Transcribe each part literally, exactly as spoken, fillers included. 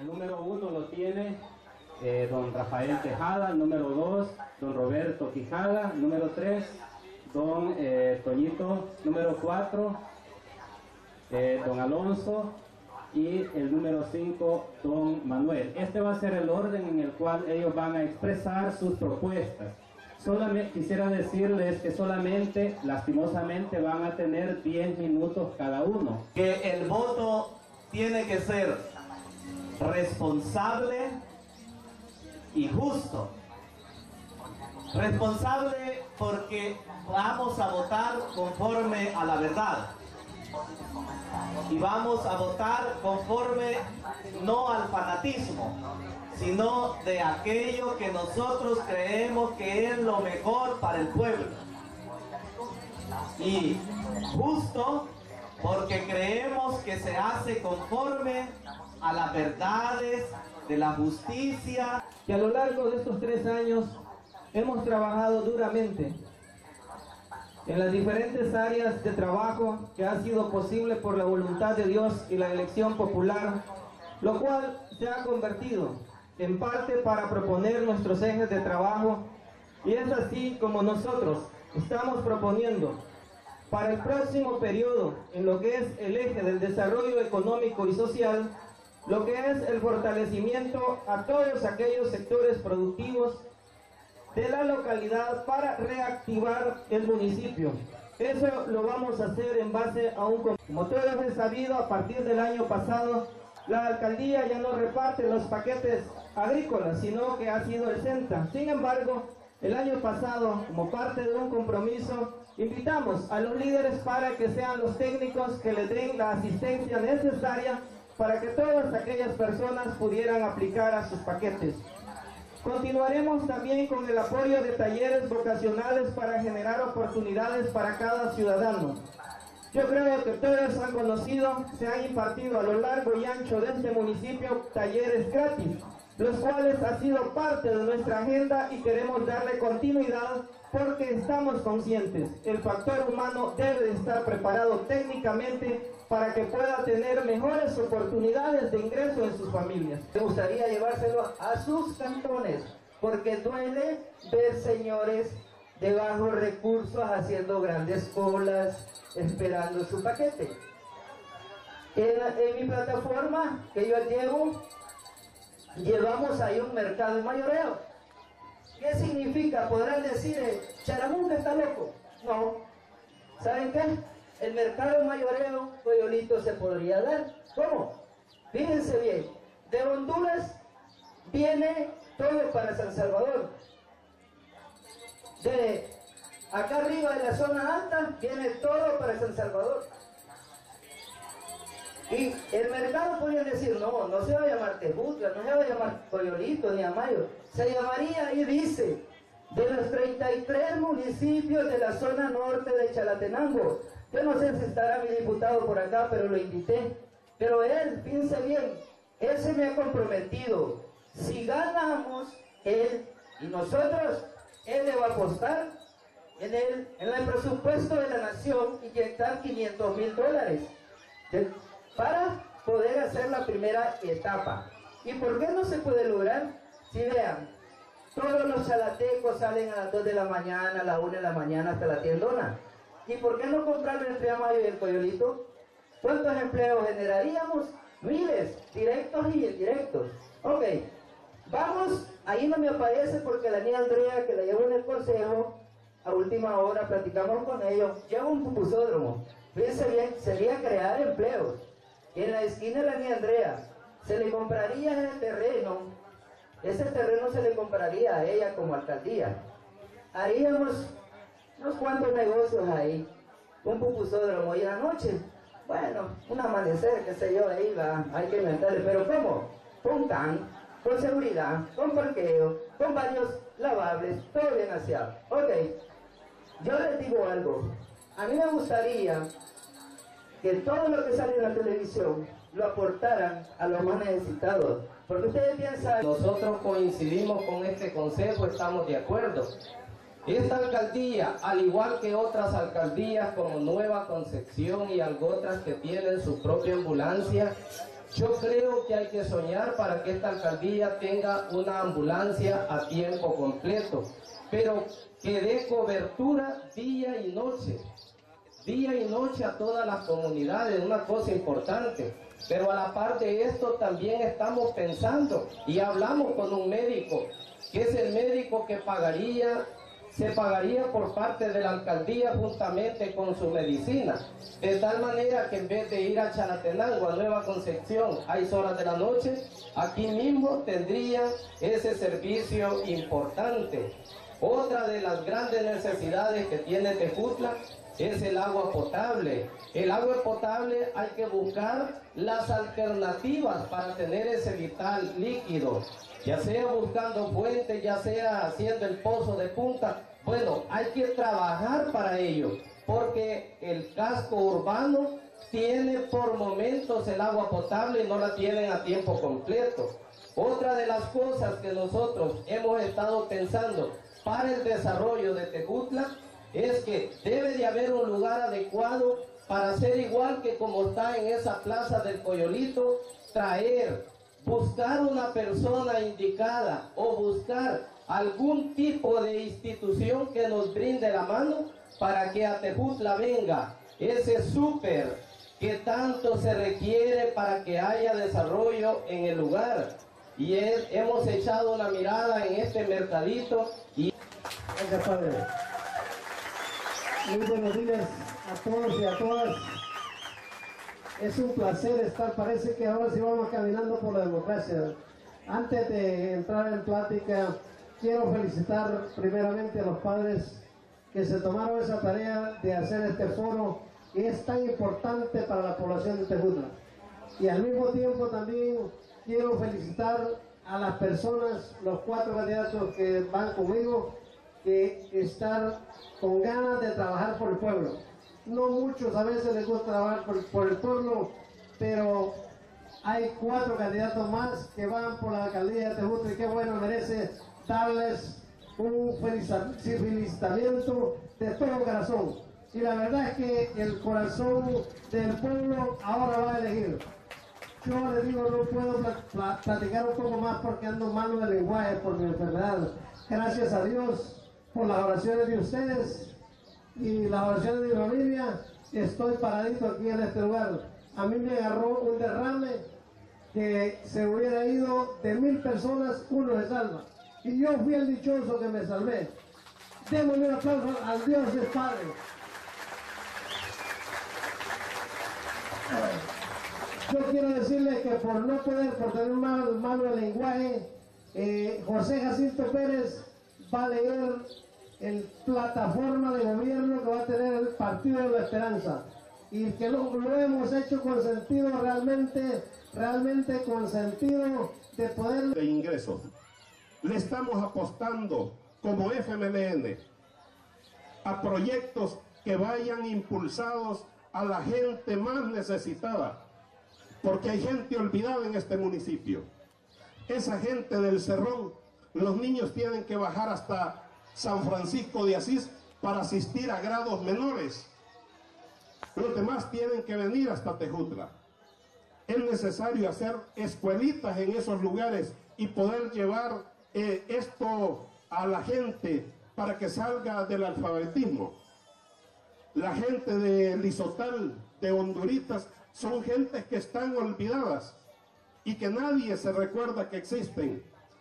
El número uno lo tiene eh, don Rafael Tejada, número dos, don Roberto Quijada, número tres, don eh, Toñito, número cuatro, eh, don Alonso, y el número cinco, don Manuel. Este va a ser el orden en el cual ellos van a expresar sus propuestas. Solamente quisiera decirles que solamente, lastimosamente, van a tener diez minutos cada uno. Que el voto tiene que ser responsable y justo. Responsable porque vamos a votar conforme a la verdad. Y vamos a votar conforme no al fanatismo, sino de aquello que nosotros creemos que es lo mejor para el pueblo. Y justo porque creemos que se hace conforme a las verdades de la justicia. Que a lo largo de estos tres años hemos trabajado duramente en las diferentes áreas de trabajo que ha sido posible por la voluntad de Dios y la elección popular, lo cual se ha convertido en parte para proponer nuestros ejes de trabajo, y es así como nosotros estamos proponiendo para el próximo periodo en lo que es el eje del desarrollo económico y social, lo que es el fortalecimiento a todos aquellos sectores productivos de la localidad para reactivar el municipio. Eso lo vamos a hacer en base a un... Como todos es sabido, a partir del año pasado, la alcaldía ya no reparte los paquetes agrícolas, sino que ha sido el SENTA. Sin embargo, el año pasado, como parte de un compromiso, invitamos a los líderes para que sean los técnicos que les den la asistencia necesaria para que todas aquellas personas pudieran aplicar a sus paquetes. Continuaremos también con el apoyo de talleres vocacionales para generar oportunidades para cada ciudadano. Yo creo que todos han conocido, se han impartido a lo largo y ancho de este municipio talleres gratis, los cuales han sido parte de nuestra agenda y queremos darle continuidad porque estamos conscientes, el factor humano debe de estar preparado técnicamente para que pueda tener mejores oportunidades de ingreso en sus familias. Me gustaría llevárselo a sus cantones, porque duele ver señores de bajos recursos haciendo grandes colas, esperando su paquete. En, en mi plataforma que yo llevo, llevamos ahí un mercado de mayoreo. ¿Qué significa? Podrán decir, Charamunca está loco. No. ¿Saben qué? El mercado de mayoreo, Coyolito, se podría dar. ¿Cómo? Fíjense bien, de Honduras viene todo para San Salvador. De acá arriba de la zona alta viene todo para San Salvador. Y el mercado podría decir, no, no se va a llamar Tejutla, no se va a llamar Coyolito ni Amayo, se llamaría, y dice, de los treinta y tres municipios de la zona norte de Chalatenango. Yo no sé si estará mi diputado por acá, pero lo invité. Pero él, piense bien, él se me ha comprometido. Si ganamos, él y nosotros, él le va a apostar en el, en el presupuesto de la nación, inyectar quinientos mil dólares de, para poder hacer la primera etapa. ¿Y por qué no se puede lograr? Si vean, todos los chalatecos salen a las dos de la mañana, a las una de la mañana hasta la tiendona. ¿Y por qué no comprarlo entre Amayo y el Coyolito? ¿Cuántos empleos generaríamos? Miles, directos y indirectos. Ok, vamos, ahí no me aparece porque la niña Andrea, que la llevo en el consejo, a última hora platicamos con ellos, lleva un pupusódromo. Fíjense bien, sería crear empleos. Y en la esquina de la niña Andrea, se le compraría el terreno, ese terreno se le compraría a ella como alcaldía. Haríamos unos cuantos negocios ahí, un pupusódromo, y en la noche, bueno, un amanecer, qué sé yo, ahí va, hay que inventarle, pero ¿cómo? Con can, con seguridad, con parqueo, con baños lavables, todo bien aseado. Ok, yo les digo algo, a mí me gustaría que todo lo que sale en la televisión lo aportaran a los más necesitados, porque ustedes piensan... Nosotros coincidimos con este consejo, estamos de acuerdo. Esta alcaldía, al igual que otras alcaldías como Nueva Concepción y algo otras que tienen su propia ambulancia, Yo creo que hay que soñar para que esta alcaldía tenga una ambulancia a tiempo completo, pero que dé cobertura día y noche, día y noche a todas las comunidades, una cosa importante. Pero a la par de esto también estamos pensando y hablamos con un médico, que es el médico que pagaría, se pagaría por parte de la alcaldía juntamente con su medicina, de tal manera que en vez de ir a Chalatenango, a Nueva Concepción, a seis horas de la noche, aquí mismo tendría ese servicio importante. Otra de las grandes necesidades que tiene Tejutla es el agua potable. El agua potable hay que buscar las alternativas para tener ese vital líquido, ya sea buscando fuentes, ya sea haciendo el pozo de punta. Bueno, hay que trabajar para ello, porque el casco urbano tiene por momentos el agua potable y no la tienen a tiempo completo. Otra de las cosas que nosotros hemos estado pensando para el desarrollo de Tejutla es que debe de haber un lugar adecuado para hacer igual que como está en esa plaza del Coyolito, traer, buscar una persona indicada o buscar algún tipo de institución que nos brinde la mano para que a Tejutla venga ese súper que tanto se requiere para que haya desarrollo en el lugar. Y es, hemos echado una mirada en este mercadito y... Gracias, padre. Muy buenos días a todos y a todas. Es un placer estar, parece que ahora sí vamos caminando por la democracia. Antes de entrar en plática, quiero felicitar primeramente a los padres que se tomaron esa tarea de hacer este foro que es tan importante para la población de Tejutla. Y al mismo tiempo también quiero felicitar a las personas, los cuatro candidatos que van conmigo, que están con ganas de trabajar por el pueblo. No muchos a veces les gusta trabajar por, por el pueblo, pero hay cuatro candidatos más que van por la alcaldía de Tejutla y qué bueno, merece darles un felicitamiento de todo corazón. Y la verdad es que el corazón del pueblo ahora va a elegir. Yo les digo, no puedo pl platicar un poco más porque ando malo de lenguaje por mi enfermedad. Gracias a Dios por las oraciones de ustedes y las oraciones de mi familia, estoy paradito aquí en este lugar. A mí me agarró un derrame que se hubiera ido de mil personas, uno se salva. Y yo fui el dichoso que me salvé. Démosle un aplauso al Dios del Padre. Yo quiero decirles que por no poder, por tener mal, malo el lenguaje, eh, José Jacinto Pérez va a leer el plataforma de gobierno que va a tener el Partido de la Esperanza. Y que lo, lo hemos hecho con sentido realmente, realmente con sentido de poder... de ingresos. Le estamos apostando como F M L N a proyectos que vayan impulsados a la gente más necesitada, porque hay gente olvidada en este municipio. Esa gente del Cerrón, los niños tienen que bajar hasta San Francisco de Asís para asistir a grados menores. Los demás tienen que venir hasta Tejutla. Es necesario hacer escuelitas en esos lugares y poder llevar eh, esto a la gente para que salga del alfabetismo. La gente de Lizotal, de Honduritas, son gentes que están olvidadas y que nadie se recuerda que existen.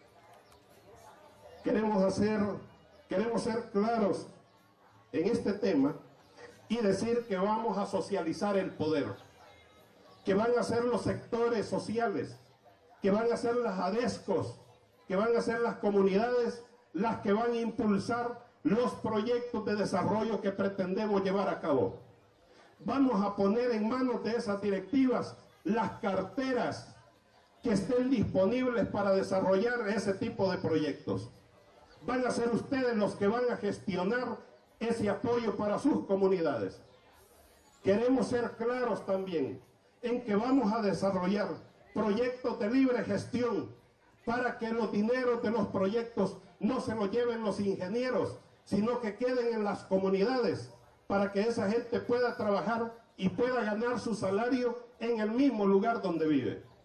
Queremos hacer, queremos ser claros en este tema y decir que vamos a socializar el poder, que van a ser los sectores sociales, que van a ser las ADESCOS, que van a ser las comunidades las que van a impulsar los proyectos de desarrollo que pretendemos llevar a cabo. Vamos a poner en manos de esas directivas las carteras que estén disponibles para desarrollar ese tipo de proyectos. Van a ser ustedes los que van a gestionar ese apoyo para sus comunidades. Queremos ser claros también en que vamos a desarrollar proyectos de libre gestión para que los dineros de los proyectos no se los lleven los ingenieros, sino que queden en las comunidades, para que esa gente pueda trabajar y pueda ganar su salario en el mismo lugar donde vive.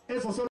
Esos son